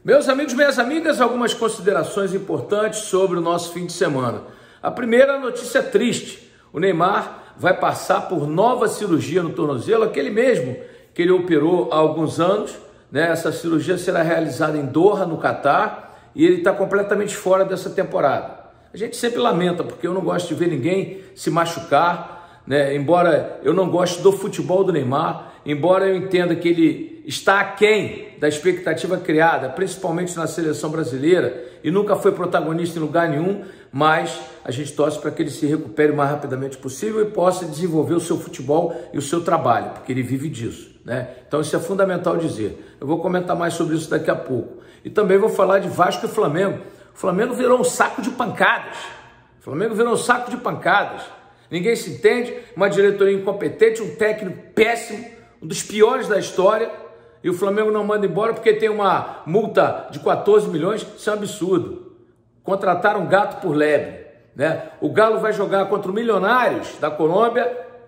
Meus amigos, minhas amigas, algumas considerações importantes sobre o nosso fim de semana. A primeira notícia triste: o Neymar vai passar por nova cirurgia no tornozelo, aquele mesmo que ele operou há alguns anos, né? Essa cirurgia será realizada em Doha, no Catar, e ele está completamente fora dessa temporada. A gente sempre lamenta, porque eu não gosto de ver ninguém se machucar, né? Embora eu não goste do futebol do Neymar, embora eu entenda que ele está aquém da expectativa criada, principalmente na seleção brasileira, e nunca foi protagonista em lugar nenhum, mas a gente torce para que ele se recupere o mais rapidamente possível e possa desenvolver o seu futebol e o seu trabalho, porque ele vive disso, né? Então isso é fundamental dizer. Eu vou comentar mais sobre isso daqui a pouco. E também vou falar de Vasco e Flamengo. O Flamengo virou um saco de pancadas. O Flamengo virou um saco de pancadas. Ninguém se entende, uma diretoria incompetente, um técnico péssimo, um dos piores da história, e o Flamengo não manda embora porque tem uma multa de 14 milhões, isso é um absurdo. Contrataram um gato por lebre, né? O Galo vai jogar contra o Milionários da Colômbia,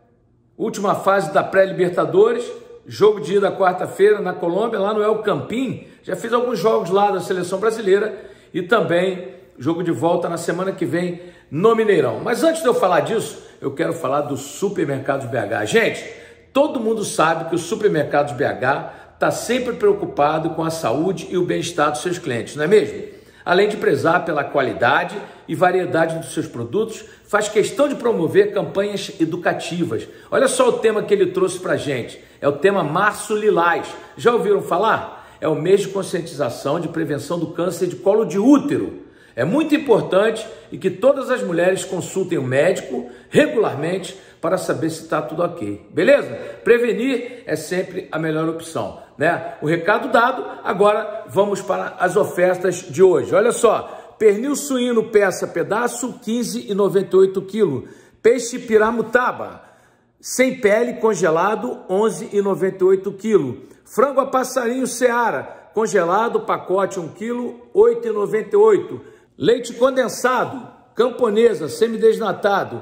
última fase da pré-Libertadores, jogo de ida quarta-feira na Colômbia, lá no El Campín. Já fiz alguns jogos lá da seleção brasileira e também jogo de volta na semana que vem no Mineirão. Mas antes de eu falar disso, eu quero falar do Supermercados BH. Gente, todo mundo sabe que o Supermercados BH está sempre preocupado com a saúde e o bem-estar dos seus clientes, não é mesmo? Além de prezar pela qualidade e variedade dos seus produtos, faz questão de promover campanhas educativas. Olha só o tema que ele trouxe para a gente. É o tema Março Lilás. Já ouviram falar? É o mês de conscientização de prevenção do câncer de colo de útero. É muito importante e que todas as mulheres consultem o médico regularmente para saber se está tudo ok, beleza? Prevenir é sempre a melhor opção, né? O recado dado, agora vamos para as ofertas de hoje. Olha só, pernil suíno peça-pedaço, R$ 15,98 kg. Peixe piramutaba, sem pele, congelado, R$ 11,98 kg. Frango a passarinho Seara, congelado, pacote 1 kg, R$ 8,98. Leite condensado, camponesa, semidesnatado,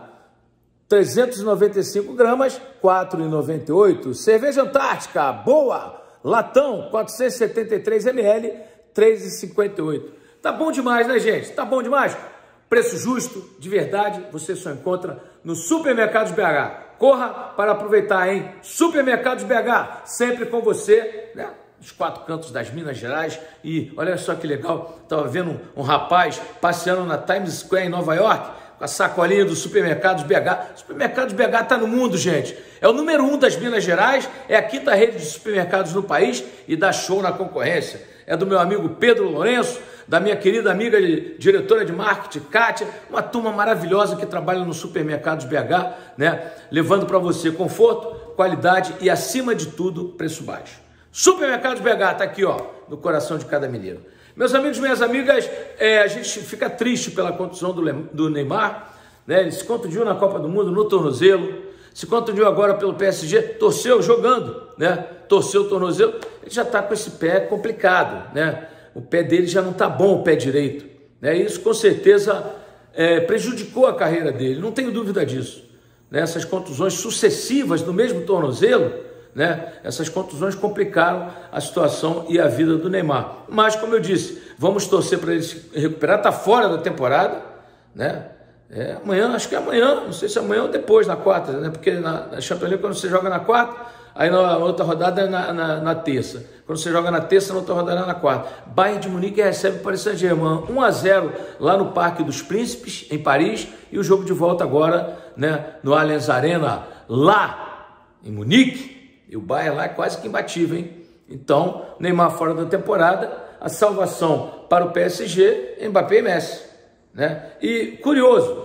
395 gramas, R$ 4,98. Cerveja Antártica, boa, latão, 473 ml, R$ 3,58. Tá bom demais, né, gente? Tá bom demais? Preço justo, de verdade, você só encontra no Supermercados BH. Corra para aproveitar, hein? Supermercados BH, sempre com você, né? Dos quatro cantos das Minas Gerais. E olha só que legal, estava vendo um rapaz passeando na Times Square em Nova York com a sacolinha do Supermercados BH. Supermercados BH está no mundo, gente. É o número 1 das Minas Gerais, é a quinta rede de supermercados no país e dá show na concorrência. É do meu amigo Pedro Lourenço, da minha querida amiga diretora de marketing, Kátia, uma turma maravilhosa que trabalha no Supermercados BH, né? Levando para você conforto, qualidade e, acima de tudo, preço baixo. Supermercados BH está aqui, ó, no coração de cada mineiro. Meus amigos, minhas amigas, a gente fica triste pela contusão do Neymar, né? Ele se contundiu na Copa do Mundo no tornozelo, se contundiu agora pelo PSG, torceu jogando, né? Torceu o tornozelo, ele já está com esse pé complicado, né? O pé dele já não está bom, o pé direito, né? Isso com certeza prejudicou a carreira dele, não tenho dúvida disso, né? Essas contusões sucessivas no mesmo tornozelo, né? Essas contusões complicaram a situação e a vida do Neymar. Mas, como eu disse, vamos torcer para ele se recuperar. Está fora da temporada, né? Amanhã, acho que é amanhã, não sei se é amanhã ou depois, na quarta, né? Porque na Champions League, quando você joga na quarta, aí na outra rodada é na terça. Quando você joga na terça, na outra rodada é na quarta. Bayern de Munique recebe o Paris Saint-Germain 1-0 lá no Parque dos Príncipes, em Paris, e o jogo de volta agora, né, no Allianz Arena, lá em Munique. E o Bayern lá é quase que imbatível, hein? Então, Neymar fora da temporada, a salvação para o PSG, Mbappé e Messi, né? E curioso,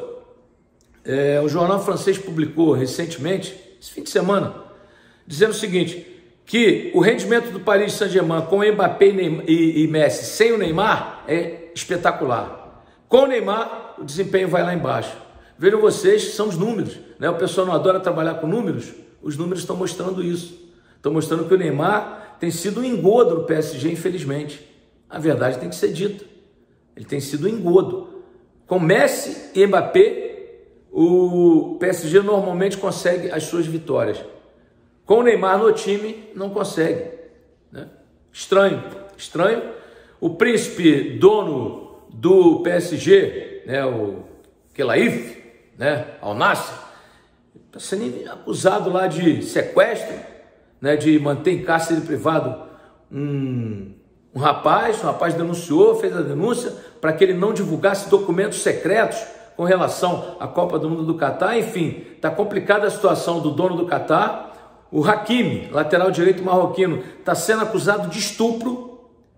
o jornal francês publicou recentemente, esse fim de semana, dizendo o seguinte, que o rendimento do Paris Saint-Germain com Mbappé e Messi sem o Neymar é espetacular. Com o Neymar, o desempenho vai lá embaixo. Vejam vocês, são os números, né? O pessoal não adora trabalhar com números. Os números estão mostrando isso. Estão mostrando que o Neymar tem sido um engodo no PSG, infelizmente. A verdade tem que ser dita. Ele tem sido um engodo. Com Messi e Mbappé, o PSG normalmente consegue as suas vitórias. Com o Neymar no time, não consegue, né? Estranho. O príncipe dono do PSG, né, o Khelaif, né, Al Nassr, está sendo acusado lá de sequestro, né, de manter em cárcere privado um rapaz denunciou, fez a denúncia para que ele não divulgasse documentos secretos com relação à Copa do Mundo do Catar. Enfim, está complicada a situação do dono do Catar. O Hakimi, lateral direito marroquino, está sendo acusado de estupro,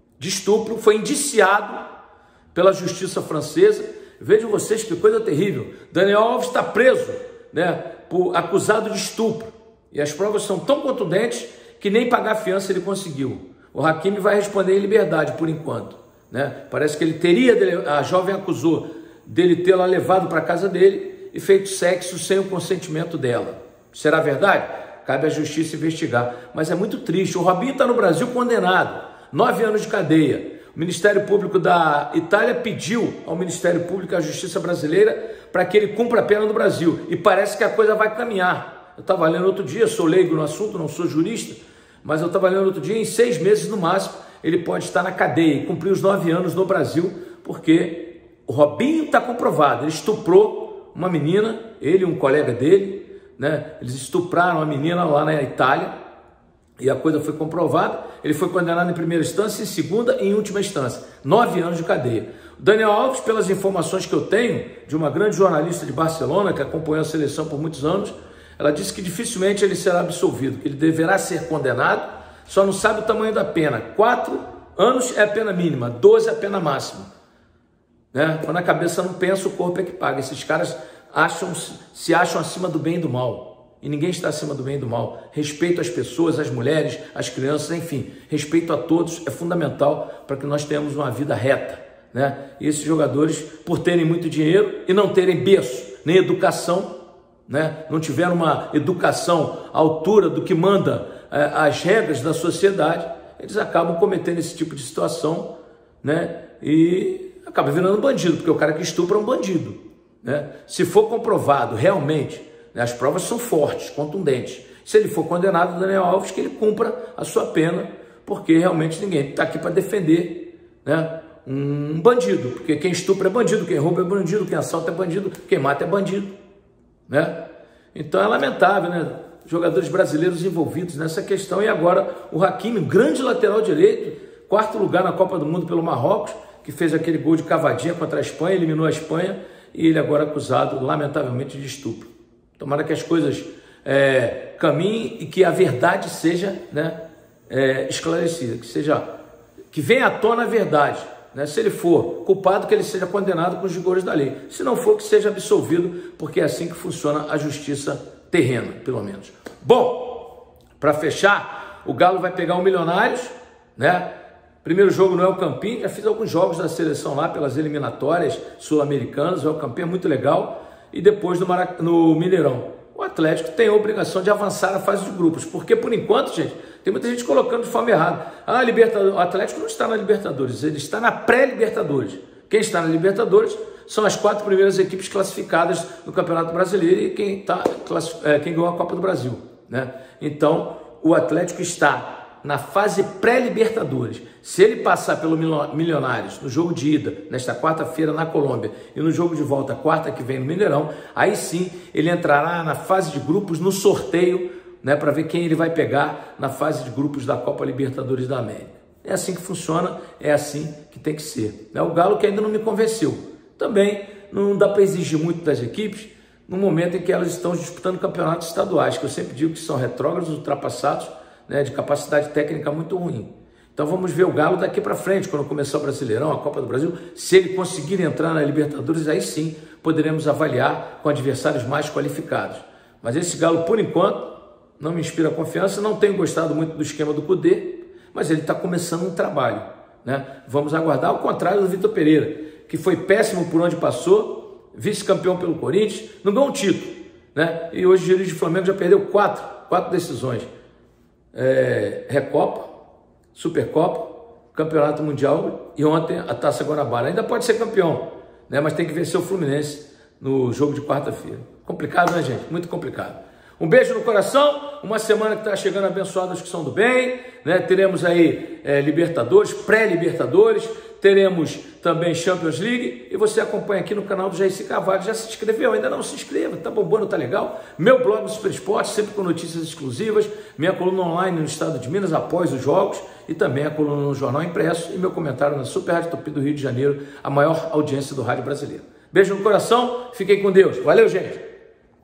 foi indiciado pela justiça francesa. Vejam vocês que coisa terrível. Daniel Alves está preso, né, acusado de estupro. E as provas são tão contundentes que nem pagar fiança ele conseguiu. O Hakimi vai responder em liberdade por enquanto, né? Parece que ele teria, a jovem acusou dele tê-la levado para a casa dele e feito sexo sem o consentimento dela. Será verdade? Cabe à justiça investigar. Mas é muito triste. O Robinho está no Brasil condenado, 9 anos de cadeia. O Ministério Público da Itália pediu ao Ministério Público e à Justiça Brasileira para que ele cumpra a pena no Brasil. E parece que a coisa vai caminhar. Eu estava lendo outro dia, sou leigo no assunto, não sou jurista, mas eu estava lendo outro dia, em 6 meses no máximo, ele pode estar na cadeia e cumprir os 9 anos no Brasil, porque o Robinho está comprovado, ele estuprou uma menina, ele e um colega dele, né? Eles estupraram a menina lá na Itália, e a coisa foi comprovada. Ele foi condenado em primeira instância, em segunda e em última instância, 9 anos de cadeia. O Daniel Alves, pelas informações que eu tenho, de uma grande jornalista de Barcelona, que acompanhou a seleção por muitos anos, ela disse que dificilmente ele será absolvido, que ele deverá ser condenado, só não sabe o tamanho da pena. 4 anos é a pena mínima, 12 é a pena máxima, né? Quando a cabeça não pensa, o corpo é que paga. Esses caras se acham acima do bem e do mal. E ninguém está acima do bem e do mal. Respeito às pessoas, às mulheres, às crianças, enfim. Respeito a todos é fundamental para que nós tenhamos uma vida reta, né? E esses jogadores, por terem muito dinheiro e não terem berço, nem educação, né? Não tiveram uma educação à altura do que manda as regras da sociedade, eles acabam cometendo esse tipo de situação, né? E acaba virando bandido, porque o cara que estupra é um bandido, né? Se for comprovado realmente, as provas são fortes, contundentes. Se ele for condenado, Daniel Alves, que ele cumpra a sua pena, porque realmente ninguém está aqui para defender, né, um bandido. Porque quem estupra é bandido, quem rouba é bandido, quem assalta é bandido, quem mata é bandido, né? Então é lamentável, né? Jogadores brasileiros envolvidos nessa questão. E agora o Hakimi, grande lateral direito, 4º lugar na Copa do Mundo pelo Marrocos, que fez aquele gol de cavadinha contra a Espanha, eliminou a Espanha, e ele agora acusado, lamentavelmente, de estupro. Tomara que as coisas caminhem e que a verdade seja, né, esclarecida, que venha à tona a verdade, né? Se ele for culpado, que ele seja condenado com os rigores da lei. Se não for, que seja absolvido, porque é assim que funciona a justiça terrena, pelo menos. Bom, para fechar, o Galo vai pegar o Milionários, né? Primeiro jogo no El Campín, já fiz alguns jogos da seleção lá pelas eliminatórias sul-americanas, o El Campín é muito legal. E depois no Mineirão. O Atlético tem a obrigação de avançar na fase de grupos, porque por enquanto, gente, tem muita gente colocando de forma errada. O Atlético não está na Libertadores, ele está na pré-Libertadores. Quem está na Libertadores são as 4 primeiras equipes classificadas no Campeonato Brasileiro e quem ganhou a Copa do Brasil, né? Então, o Atlético está na fase pré-Libertadores. Se ele passar pelo Milionários no jogo de ida, nesta quarta-feira na Colômbia, e no jogo de volta, quarta que vem no Mineirão, aí sim ele entrará na fase de grupos, no sorteio, né, para ver quem ele vai pegar na fase de grupos da Copa Libertadores da América. É assim que funciona, é assim que tem que ser, né? O Galo que ainda não me convenceu. Também não dá para exigir muito das equipes no momento em que elas estão disputando campeonatos estaduais, que eu sempre digo que são retrógrados, ultrapassados, né, de capacidade técnica muito ruim. Então vamos ver o Galo daqui para frente, quando começar o Brasileirão, a Copa do Brasil. Se ele conseguir entrar na Libertadores, aí sim poderemos avaliar com adversários mais qualificados. Mas esse Galo, por enquanto, não me inspira confiança. Não tenho gostado muito do esquema do Kudê, mas ele está começando um trabalho, né? Vamos aguardar, ao contrário do Vitor Pereira, que foi péssimo por onde passou, vice-campeão pelo Corinthians, não ganhou um título, né? E hoje dirige o Flamengo, já perdeu quatro decisões. Recopa, Supercopa, Campeonato Mundial e ontem a Taça Guanabara. Ainda pode ser campeão, né? Mas tem que vencer o Fluminense no jogo de quarta-feira. Complicado, né, gente? Muito complicado. Um beijo no coração, uma semana que está chegando abençoada, os que são do bem, né? Teremos aí Libertadores, pré-Libertadores, teremos também Champions League, e você acompanha aqui no canal do Jaircy Carvalho. Já se inscreveu? Ainda não se inscreva, tá bombando, tá legal? Meu blog do Super Esporte, sempre com notícias exclusivas, minha coluna online no estado de Minas após os jogos, e também a coluna no Jornal Impresso, e meu comentário na Super Rádio Tupi do Rio de Janeiro, a maior audiência do rádio brasileiro. Beijo no coração, fiquem com Deus. Valeu, gente!